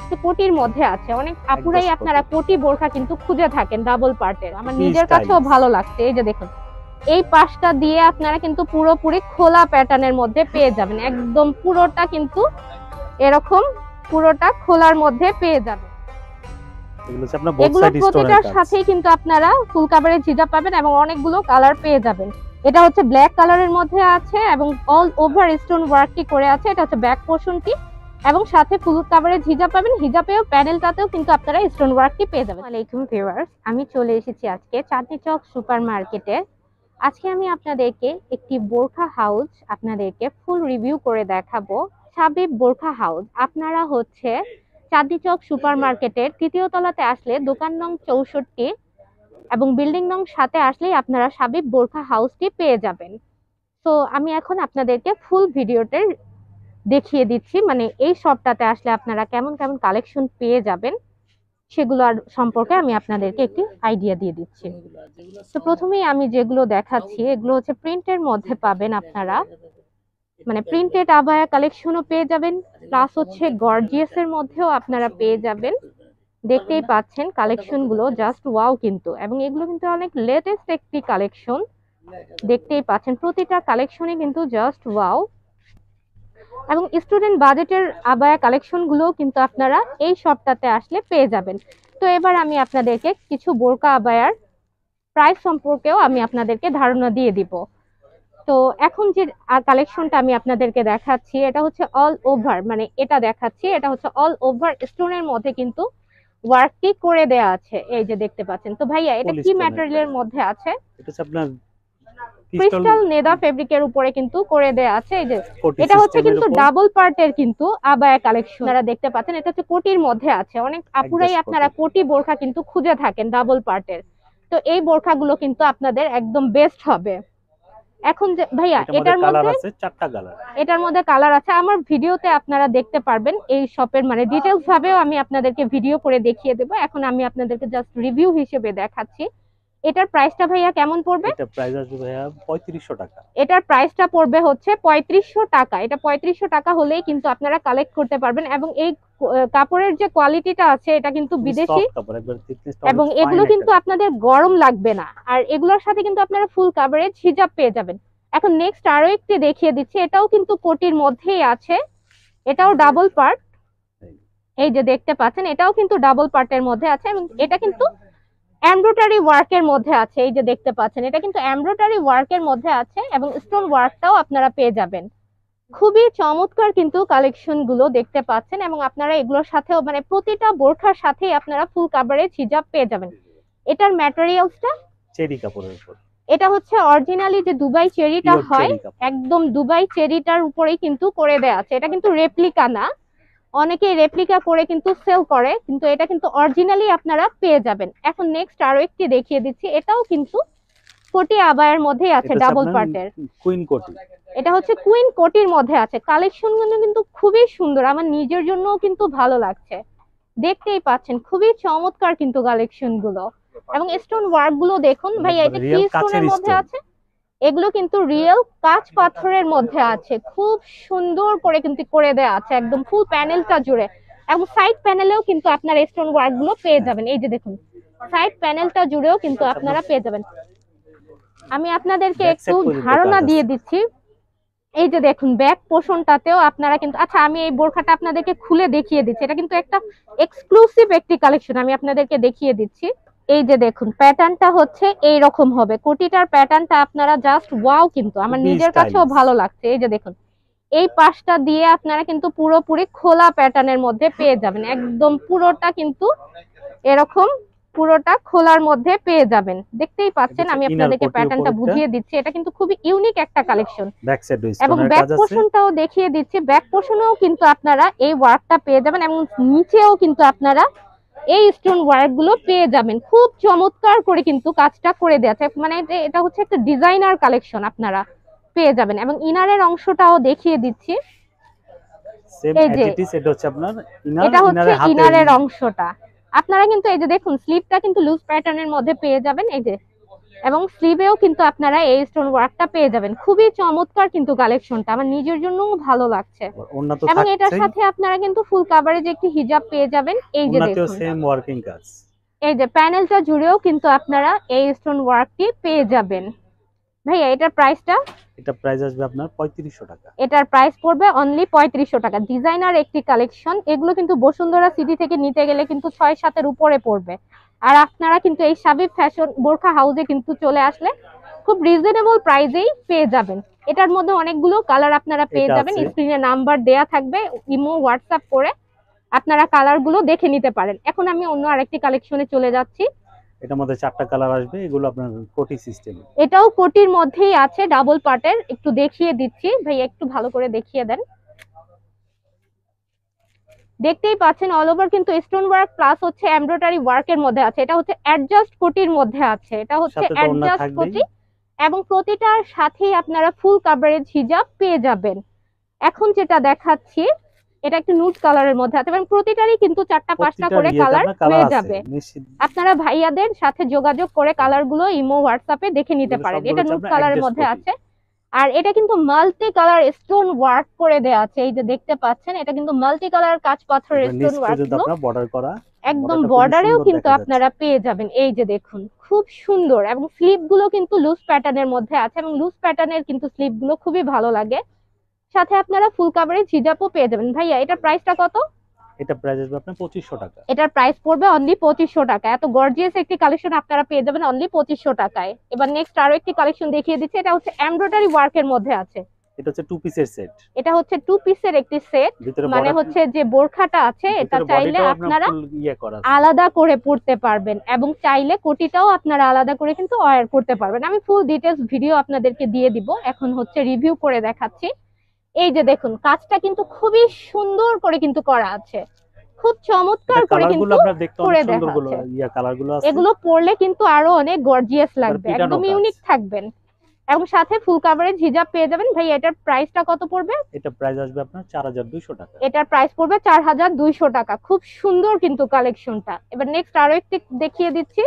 হচ্ছে কোটির মধ্যে আছে। অনেক আপুরাই আপনারা কোটি বোরখা কিন্তু খুঁজে থাকেন ডাবল পার্টের, আমার নিজের কাছেও ভালো লাগছে। এই যে দেখুন, এই পাশটা দিয়ে আপনারা কিন্তু পুরোপুরি খোলা প্যাটার্নের মধ্যে পেয়ে যাবেন, একদম পুরোটা কিন্তু এরকম পুরোটা খোলার মধ্যে পেয়ে যাবেন। এগুলো প্রতিটার সাথেই কিন্তু আপনারা ফুল কাভারেজ হিজাব পাবেন এবং অনেকগুলো কালার পেয়ে যাবেন। এটা হচ্ছে ব্ল্যাক কালারের মধ্যে আছে এবং অল ওভার স্টোন ওয়ার্কটি করে আছে। এটা হচ্ছে ব্যাক পোর্শনটি এবং সাথে ফুল কাভারেজ হিজাব পাবেন। হিজাবেও প্যানেলটাতেও কিন্তু আপনারা স্টোন ওয়ার্কটি পেয়ে যাবেন। ওয়ালাইকুম ভিউয়ার্স, আমি চলে এসেছি আজকে চাঁদনি চক সুপার মার্কেটে। আজকে আমি আপনাদেরকে একটি বোরখা হাউস আপনাদেরকে ফুল রিভিউ করে দেখাবো। সাবিব বোরখা হাউস আপনারা হচ্ছে চাঁদনি চক সুপার মার্কেটের তৃতীয় তলাতে আসলে দোকান নং 64 এবং বিল্ডিং নং 7 আসলেই আপনারা সাবিব বোরখা হাউসটি পেয়ে যাবেন। তো আমি এখন আপনাদেরকে ফুল ভিডিওতে দেখিয়ে দিচ্ছি, মানে এই শপটাতে আসলে আপনারা কেমন কেমন কালেকশন পেয়ে যাবেন সেগুলোর সম্পর্কে আমি আপনাদেরকে একটি আইডিয়া দিয়ে দিচ্ছি। তো প্রথমেই আমি যেগুলো দেখাচ্ছি এগুলো হচ্ছে প্রিন্টের মধ্যে পাবেন আপনারা, মানে প্রিন্টেড আবায়া কালেকশনও পেয়ে যাবেন, প্লাস হচ্ছে গর্জিয়াস এর মধ্যেও আপনারা পেয়ে যাবেন। দেখতেই পাচ্ছেন কালেকশন গুলো জাস্ট ওয়াও কিন্তু, এবং এগুলো কিন্তু অনেক লেটেস্ট একটি কালেকশন। দেখতেই পাচ্ছেন প্রতিটা কালেকশনই কিন্তু জাস্ট ওয়াও, এবং স্টুডেন্ট বাজেটের আবায়া কালেকশন গুলো কিন্তু আপনারা এই শপটাতে আসলে পেয়ে যাবেন। তো এবার আমি আপনাদেরকে কিছু বোরকা আবায়ার প্রাইস সম্পর্কেও আমি আপনাদেরকে ধারণা দিয়ে দিব। তো এখন যে কালেকশনটা আমি আপনাদেরকে দেখাচ্ছি এটা হচ্ছে অল ওভার, মানে এটা দেখাচ্ছি এটা হচ্ছে অল ওভার স্টোনের মধ্যে কিন্তু ওয়ার্কটি করে দেয়া আছে। এই যে দেখতে পাচ্ছেন। তো ভাইয়া এটা কি ম্যাটেরিয়ালের মধ্যে আছে? এটা হচ্ছে আপনার ক্রিস্টাল নেদা ফেব্রিকের উপরে কিন্তু করে দেয়া আছে। এই যে এটা হচ্ছে কিন্তু ডাবল পার্টের কিন্তু আবায়া কালেকশন আপনারা দেখতে পাচ্ছেন। এটা হচ্ছে কোটির মধ্যে আছে। অনেক আপুরাই আপনারা কোটি বোরখা কিন্তু খুঁজে থাকেন ডাবল পার্টের, তো এই বোরখাগুলো কিন্তু আপনাদের একদম বেস্ট হবে। এখন যে ভাইয়া এটার মধ্যে আছে 4টা কালার, এটার মধ্যে কালার আছে। আমার ভিডিওতে আপনারা দেখতে পারবেন এই শপের মানে ডিটেইলস ভাবেও আমি আপনাদেরকে ভিডিও করে দেখিয়ে দেব। এখন আমি আপনাদেরকে জাস্ট রিভিউ হিসেবে দেখাচ্ছি। এটার প্রাইসটা ভাইয়া কেমন পড়বে? এটা প্রাইস আসবে ভাইয়া 3500 টাকা। এটার প্রাইসটা পড়বে হচ্ছে 3500 টাকা। এটা 3500 টাকা হলেই কিন্তু আপনারা কালেক্ট করতে পারবেন, এবং এই কাপড়ের যে কোয়ালিটিটা আছে এটা কিন্তু বিদেশি, এবং এগুলো কিন্তু আপনাদের গরম লাগবে না। আর এগুলোর সাথে কিন্তু আপনারা ফুল কাভারেজ হিজাব পেয়ে যাবেন। এখন নেক্সট আরো একটি দেখিয়ে দিচ্ছি, এটাও কিন্তু কোটির মধ্যেই আছে, এটাও ডাবল পার্ট। এই যে দেখতে পাচ্ছেন এটাও কিন্তু ডাবল পার্টের মধ্যে আছে, এবং এটা কিন্তু এমব্রয়ডারি ওয়ার্কের মধ্যে আছে। এই যে দেখতে পাচ্ছেন এটা কিন্তু এমব্রয়ডারি ওয়ার্কের মধ্যে আছে, এবং স্টোন ওয়ার্কটাও আপনারা পেয়ে যাবেন। খুবই চমৎকার কিন্তু কালেকশন গুলো দেখতে পাচ্ছেন, এবং আপনারা এগুলোর সাথেও মানে প্রতিটা বোরখার সাথেই আপনারা ফুল কাভারেজ হিজাব পেয়ে যাবেন। এটার ম্যাটেরিয়ালসটা চেরি কাপড়ের উপর, এটা হচ্ছে অরিজিনালি যে দুবাই চেরিটা হয় একদম দুবাই চেরিটার উপরেই কিন্তু করে দেয়া আছে। এটা কিন্তু রেপ্লিকা না, অনেকে রেপ্লিকা করে কিন্তু সেল করে, কিন্তু এটা কিন্তু অরিজিনালি আপনারা পেয়ে যাবেন। এখন নেক্সট আরো একটি দেখিয়ে দিচ্ছি, এটাও কিন্তু কোটি আবায়ের মধ্যেই আছে ডাবল পার্টের কুইন কোটি। এটা হচ্ছে কুইন কোটির মধ্যে আছে। কালেকশন গুলো কিন্তু খুবই সুন্দর, আমার নিজের জন্যও কিন্তু ভালো লাগছে। দেখতেই পাচ্ছেন খুবই চমৎকার কিন্তু কালেকশন গুলো, এবং স্টোন ওয়ার্ক গুলো দেখুন ভাইয়া এটা কি স্টোনের মধ্যে আছে। এগুলো কিন্তু রিয়েল কাঁচ পাথরের মধ্যে আছে, খুব সুন্দর করে কিন্তু করে দেয়া আছে একদম ফুল প্যানেলটা জুড়ে, এবং সাইড প্যানেলেও কিন্তু আপনারা স্টোন ওয়ার্ক গুলো পেয়ে যাবেন। এই যে দেখুন সাইড প্যানেলটা জুড়েও কিন্তু আপনারা পেয়ে যাবেন। আমি আপনাদেরকে একটু ধারণা দিয়ে দিচ্ছি। এই যে দেখুন ব্যাক পোর্শনটাতেও আপনারা কিন্তু, আচ্ছা আমি এই বোরখাটা আপনাদেরকে খুলে দেখিয়ে দিচ্ছি। এটা কিন্তু একটা এক্সক্লুসিভ একটি কালেকশন, আমি আপনাদেরকে দেখিয়ে দিচ্ছি। এই যে দেখুন প্যাটার্নটা হচ্ছে এই রকম হবে, কোটিটার প্যাটার্নটা আপনারা জাস্ট ওয়াও কিন্তু, আমার নিজের কাছেও ভালো লাগছে। এই যে দেখুন এই পাশটা দিয়ে আপনারা কিন্তু পুরোপুরি খোলা প্যাটার্নের মধ্যে পেয়ে যাবেন, একদম পুরোটা কিন্তু এরকম পুরোটা খোলার মধ্যে পেয়ে যাবেন। দেখতেই পাচ্ছেন আমি আপনাদেরকে প্যাটার্নটা বুঝিয়ে দিচ্ছি। এটা কিন্তু খুবই ইউনিক একটা কালেকশন, এবং ব্যাক পোর্শনটাও দেখিয়ে দিচ্ছি। ব্যাক পোর্শনেও কিন্তু আপনারা এই ওয়ার্কটা পেয়ে যাবেন, এবং নিচেও কিন্তু আপনারা এই স্টোন ওয়ার্ক গুলো পেয়ে যাবেন। খুব চমৎকার করে কিন্তু কাজটা করে দেয়া আছে, মানে এটা হচ্ছে একটা ডিজাইনার কালেকশন আপনারা পেয়ে যাবেন। এবং ইনারের অংশটাও দেখিয়ে দিচ্ছি। এই যে এটা হচ্ছে ইনারের অংশটা, আপনারা কিন্তু এই যে দেখুন স্লিপটা কিন্তু লুজ প্যাটার্নের মধ্যে পেয়ে যাবেন। এই যে এবং স্লিভেও কিন্তু আপনারা এই স্টোন ওয়ার্কটা পেয়ে যাবেন। খুবই চমৎকার কিন্তু কালেকশনটা, আমার নিজের জন্যও ভালো লাগছে। ওন্না তো এবং এটার থাকছেই, সাথে আপনারা কিন্তু ফুল কাভারেজ একটি হিজাব পেয়ে যাবেন। এই যে ওন্নাতেও দেখুন, সেম ওয়ার্কিং কাজ। এই যে প্যানেলটা জুড়েও কিন্তু আপনারা এই স্টোন ওয়ার্কটি পেয়ে যাবেন। ভাইয়া এটার প্রাইসটা? এটা প্রাইস আসবে আপনার 3500 টাকা। এটার প্রাইস পড়বে অনলি 3500 টাকা। ডিজাইনার একটি কালেকশন, এগুলো কিন্তু বসুন্ধরা সিটি থেকে নিতে গেলে কিন্তু 6-7 এর উপরে পড়বে। আর আপনারা কিন্তু এই সাবিব ফ্যাশন বোরখা হাউসে কিন্তু চলে আসলে খুব রিজনেবল প্রাইসেই পেয়ে যাবেন। এটার মধ্যে অনেকগুলো কালার আপনারা পেয়ে যাবেন, স্ক্রিনে নাম্বার দেয়া থাকবে, ইমো হোয়াটসঅ্যাপ করে আপনারা কালারগুলো দেখে নিতে পারেন। এখন আমি অন্য আরেকটি কালেকশনে চলে যাচ্ছি। এটার মধ্যে 4টা কালার আসবে, এগুলো আপনার কোটি সিস্টেম। এটাও কোটির মধ্যেই আছে, ডাবল পার্টের। একটু দেখিয়ে দিচ্ছি ভাই, একটু ভালো করে দেখিয়ে দেন। দেখতেই পাচ্ছেন অল ওভার কিন্তু স্টোন ওয়ার্ক প্লাস হচ্ছে এমব্রয়ডারি ওয়ার্কের মধ্যে আছে। এটা হচ্ছে অ্যাডজাস্ট কোটির মধ্যে আছে, এটা হচ্ছে অ্যাডজাস্ট কোটি এবং প্রতিটার সাথেই আপনারা ফুল কাভারেজ হিজাব পেয়ে যাবেন। এখন যেটা দেখাচ্ছি এটা একটা নুড কালারের মধ্যে আছে এবং প্রতিটারই কিন্তু 4টা-5টা করে কালার হয়ে যাবে। আপনারা ভাইয়াদের সাথে যোগাযোগ করে কালারগুলো ইমো হোয়াটসঅ্যাপে দেখে নিতে পারেন। এটা নুড কালারের মধ্যে আছে আর এটা কিন্তু মাল্টি কালার স্টোন ওয়ার্ক করে দেয়া আছে। এই যে দেখতে পাচ্ছেন, এটা কিন্তু মাল্টি কালার কাঁচ পাথরের স্টোন ওয়ার্ক গুলো বর্ডার করা, একদম বর্ডারেও কিন্তু আপনারা পেয়ে যাবেন। এই যে দেখুন খুব সুন্দর, এবং স্লিভ গুলো কিন্তু লুজ প্যাটার্নের মধ্যে আছে এবং লুজ প্যাটার্নের কিন্তু স্লিভ গুলো খুবই ভালো লাগে। সাথে আপনারা ফুল কাভারেজ হিজাবও পেয়ে যাবেন। ভাইয়া এটার প্রাইসটা কত? এটা প্রাইস আসবে আপনার 2500 টাকা। এটার প্রাইস পড়বে অনলি 2500 টাকা। এত গর্জিয়াস একটি কালেকশন আপনারা পেয়ে যাবেন অনলি 2500 টাকায়। এবার নেক্সট আরো একটি কালেকশন দেখিয়ে দিচ্ছি। এটা হচ্ছে এমব্রয়ডারি ওয়ার্কের মধ্যে আছে। এটা হচ্ছে 2 পিসের সেট। এটা হচ্ছে 2 পিসের একটি সেট, মানে হচ্ছে যে বোরখাটা আছে এটা চাইলে আপনারা আলাদা করে পরতে পারবেন এবং চাইলে কোটিটাও আপনারা আলাদা করে কিন্তু ওয়্যার করতে পারবেন। আমি ফুল ডিটেইলস ভিডিও আপনাদেরকে দিয়ে দিব। এখন হচ্ছে রিভিউ করে দেখাচ্ছি। এই যে দেখুন কাজটা কিন্তু খুবই সুন্দর করে কিন্তু করা আছে, খুব চমৎকার করে কিন্তু করে দেখা আছে। এগুলো পরলে কিন্তু আরো অনেক গর্জিয়াস লাগবে, একদম ইউনিক থাকবেন এবং সাথে ফুল কাভারেজ হিজাব পেয়ে যাবেন। ভাই এটার প্রাইসটা কত পড়বে? এটা প্রাইস আসবে আপনার 4200 টাকা। এটার প্রাইস পড়বে 4200 টাকা। খুব সুন্দর কিন্তু কালেকশনটা। এবার নেক্সট আরো একটি দেখিয়ে দিচ্ছি।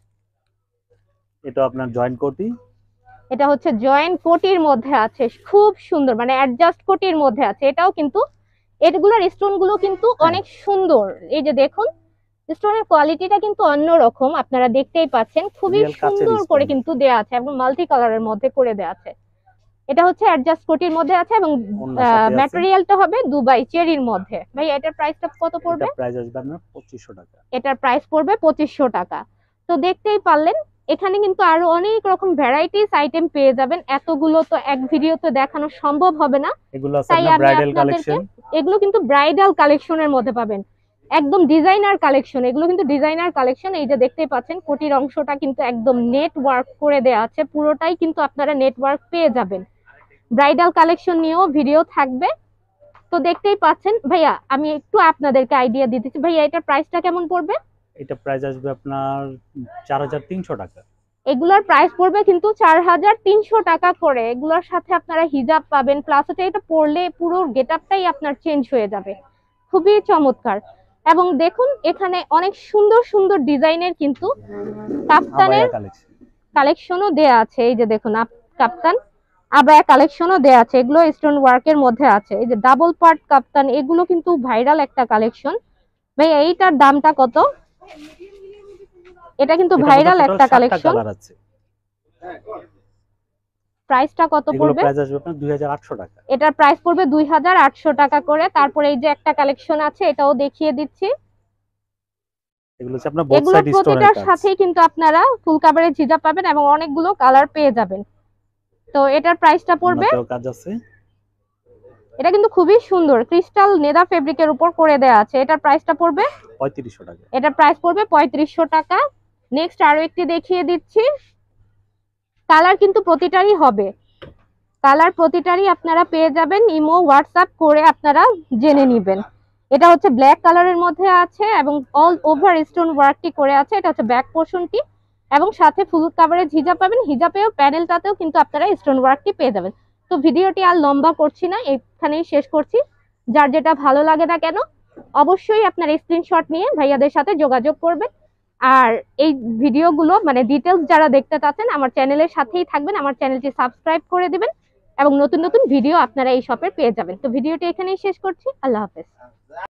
এটা আপনার জয়েন্ট কোটি, এটা হচ্ছে জয়েন্ট কোটির মধ্যে আছে, খুব সুন্দর, মানে অ্যাডজাস্ট কোটির মধ্যে আছে। এটাও কিন্তু এগুলোর স্টোন গুলো কিন্তু অনেক সুন্দর। এই যে দেখুন স্টোনের কোয়ালিটিটা কিন্তু অন্যরকম, আপনারা দেখতেই পাচ্ছেন, খুবই সুন্দর করে কিন্তু দেয়া আছে এবং মাল্টি কালারের মধ্যে করে দেয়া আছে। এটা হচ্ছে অ্যাডজাস্ট কোটির মধ্যে আছে এবং ম্যাটেরিয়ালটা হবে দুবাই চেরির মধ্যে। ভাই এটার প্রাইসটা কত পড়বে? এটার প্রাইস আসবে আপনার 2500 টাকা। এটার প্রাইস পড়বে 2500 টাকা। তো দেখতেই পারলেন এখানে কিন্তু আরো অনেক রকম ভ্যারাইটিস আইটেম পেয়ে যাবেন। এতগুলো তো এক ভিডিওতে দেখানো সম্ভব হবে না, তাই আমি আপনাদেরকে এগুলো কিন্তু ব্রাইডাল কালেকশনের মধ্যে পাবেন, একদম ডিজাইনার কালেকশন। এগুলো কিন্তু ডিজাইনার কালেকশন। এই যে দেখতেই পাচ্ছেন কোটির অংশটা কিন্তু একদম নেট ওয়ার্ক করে দেয়া আছে, পুরোটাই কিন্তু আপনারা নেট ওয়ার্ক পেয়ে যাবেন। ব্রাইডাল কালেকশন নিয়েও ভিডিও থাকবে। তো দেখতেই পাচ্ছেন ভাইয়া, আমি একটু আপনাদেরকে আইডিয়া দিতেছি। ভাইয়া এটার প্রাইসটা কেমন পড়বে? এটা প্রাইস আসবে আপনার 4300 টাকা। এগুলোর প্রাইস পড়বে কিন্তু 4300 টাকা করে। এগুলোর সাথে আপনারা হিজাব পাবেন, প্লাস হচ্ছে এটা পরলে পুরো গেটআপটাই আপনার চেঞ্জ হয়ে যাবে, খুবই চমৎকার। এবং দেখুন এখানে অনেক সুন্দর সুন্দর ডিজাইনের কিন্তু কাপ্তানের কালেকশনও দেয়া আছে। এই যে দেখুন কাপ্তান আবায়া কালেকশনও দেয়া আছে, এগুলো স্টোন ওয়ার্কের মধ্যে আছে। এই যে ডাবল পার্ট কাপ্তান, এগুলো কিন্তু ভাইরাল একটা কালেকশন। ভাই এইটার দামটা কত? এটা কিন্তু ভাইরাল একটা কালেকশন। প্রাইসটা কত পড়বে? প্রাইস আসবে আপনার 2800 টাকা। এটার প্রাইস পড়বে 2800 টাকা করে। তারপরে এই যে একটা কালেকশন আছে, এটাও দেখিয়ে দিচ্ছি। এগুলো হচ্ছে আপনার বোথ সাইড স্টোনের কাজ। প্রতিটার সাথেই কিন্তু আপনারা ফুল কাভারেজ হিজাব পাবেন এবং অনেকগুলো কালার পেয়ে যাবেন। তো এটার প্রাইসটা পড়বে, কাজ আছে, এটা কিন্তু খুবই সুন্দর ক্রিস্টাল নেদা ফেব্রিকের উপর করে দেয়া আছে। এটার প্রাইসটা পড়বে 3500 টাকা। এটার প্রাইস পড়বে 3500 টাকা। নেক্সট আরো একটি দেখিয়ে দিচ্ছি। কালার কিন্তু প্রতিটারই হবে, কালার প্রতিটারই আপনারা পেয়ে যাবেন, ইমো হোয়াটসঅ্যাপ করে আপনারা জেনে নেবেন। এটা হচ্ছে ব্ল্যাক কালারের মধ্যে আছে এবং অল ওভার স্টোন ওয়ার্কটি করে আছে। এটা হচ্ছে ব্যাক পোর্শনটি এবং সাথে ফুল কাভারেজ হিজাব পাবেন। হিজাবেও প্যানেলটাতেও কিন্তু আপনারা স্টোন ওয়ার্কটি পেয়ে যাবেন। তো ভিডিওটি আর লম্বা করছি না, এখানেই শেষ করছি। যার যেটা ভালো লাগে না কেন অবশ্যই আপনার স্ক্রিনশট নিয়ে ভাইয়াদের সাথে যোগাযোগ করবেন। আর এই ভিডিওগুলো মানে ডিটেলস যারা দেখতে চাচ্ছেন আমার চ্যানেলের সাথেই থাকবেন, আমার চ্যানেলটি সাবস্ক্রাইব করে দিবেন এবং নতুন নতুন ভিডিও আপনারা এই শপে পেয়ে যাবেন। তো ভিডিওটি এখানেই শেষ করছি, আল্লাহ হাফেজ।